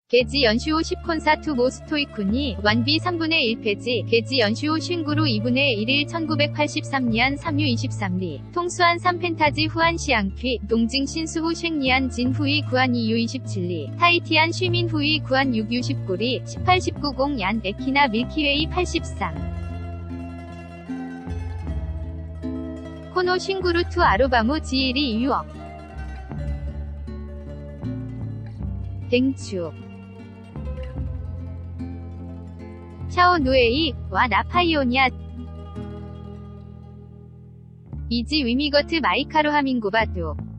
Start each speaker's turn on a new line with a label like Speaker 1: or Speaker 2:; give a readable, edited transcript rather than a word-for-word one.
Speaker 1: 게지 연슈오 10콘사 투 모스토이쿠니 완비 3분의 1페지 게지 연슈오 쉰구루 2분의 1일 1983년 3유 23리 통수한 3펜타지 후안 시앙퀴 동징 신수후 쉥리안 진 후이 구한 2유 27리 타이티안 쉬민 후이 구한 6유 19리 18 19 0얀 에키나 밀키웨이 83 코노 쉰구루 투 아로바무 지일이 유억 댕추 샤오 누에이 와 나파이오니아 이지 위미거트 마이카로 하민고바도